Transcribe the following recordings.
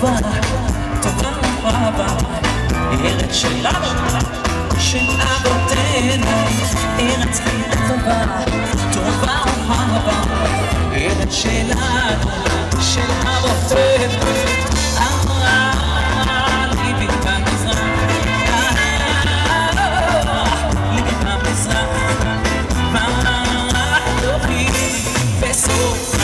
טובה, טובה ורבה, ארץ שלנו, של אבותינו, ארץ טובה, טובה ורבה, ארץ שלנו, של אבותינו, אמרה ליבי במזרח, ליבי במזרח, ואנוכי בסוף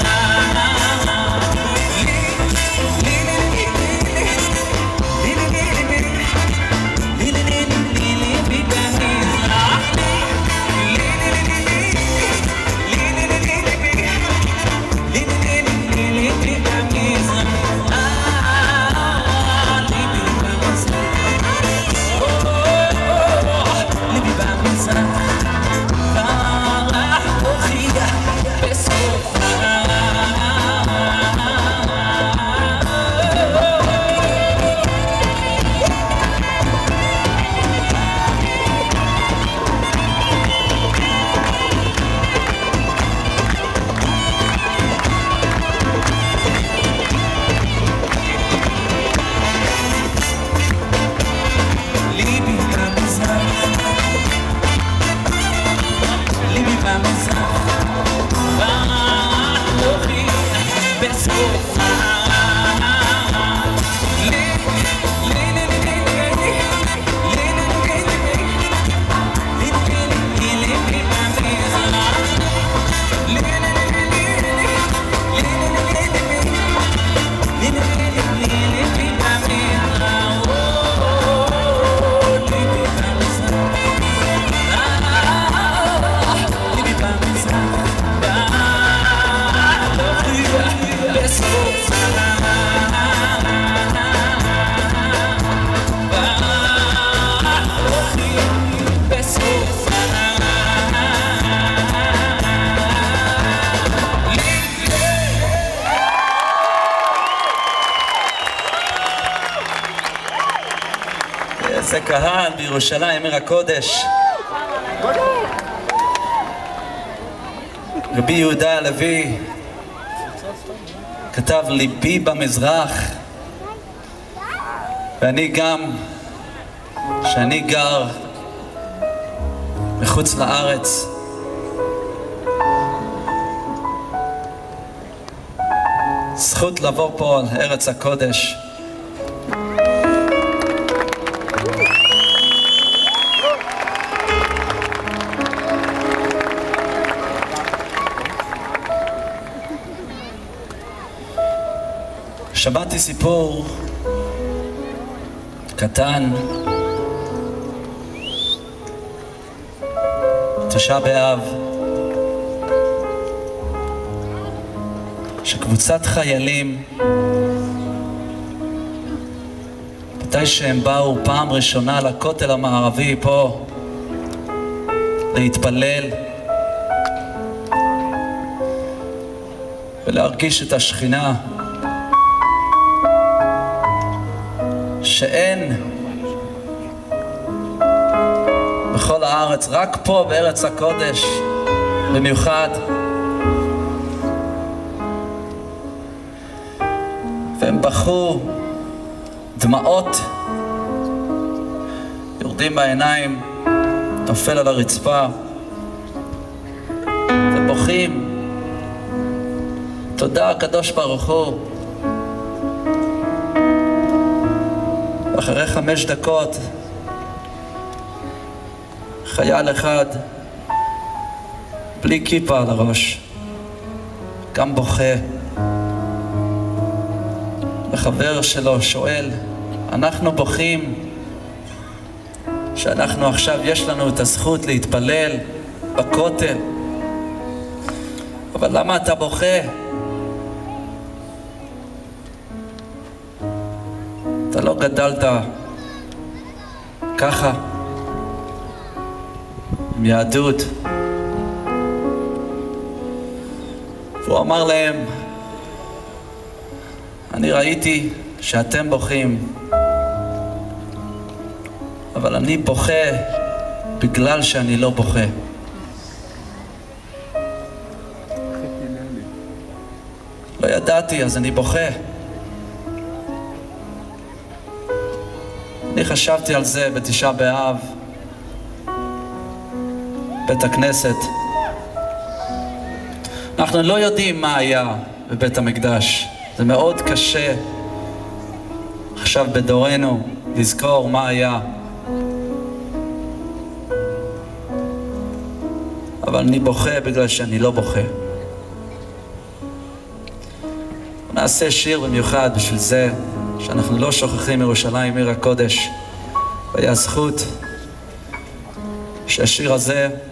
זה קהל בירושלים, עיר הקודש. רבי יהודה הלוי כתב ליבי במזרח, ואני גם, שאני גר מחוץ לארץ, זכות לבוא פה על ארץ הקודש. שמעתי סיפור קטן, תשעה באב, שקבוצת חיילים, מתי שהם באו פעם ראשונה לכותל המערבי פה להתפלל ולהרגיש את השכינה, שאין בכל הארץ, רק פה בארץ הקודש במיוחד. והם בכו, דמעות יורדים בעיניים, נופל על הרצפה ובוכים, תודה הקדוש ברוך הוא. אחרי 5 דקות חייל אחד בלי כיפה על הראש גם בוכה, וחבר שלו שואל, אנחנו בוכים שאנחנו עכשיו יש לנו את הזכות להתפלל בכותל, אבל למה אתה בוכה? אתה לא גדלת ככה עם יהדות. והוא אמר להם, אני ראיתי שאתם בוכים, אבל אני בוכה בגלל שאני לא בוכה. לא ידעתי, אז אני בוכה. אני חשבתי על זה בתשעה באב, בית הכנסת. אנחנו לא יודעים מה היה בבית המקדש. זה מאוד קשה עכשיו בדורנו לזכור מה היה. אבל אני בוכה בגלל שאני לא בוכה. נעשה שיר במיוחד בשביל זה, שאנחנו לא שוכחים ירושלים עיר הקודש. והיה זכות שהשיר הזה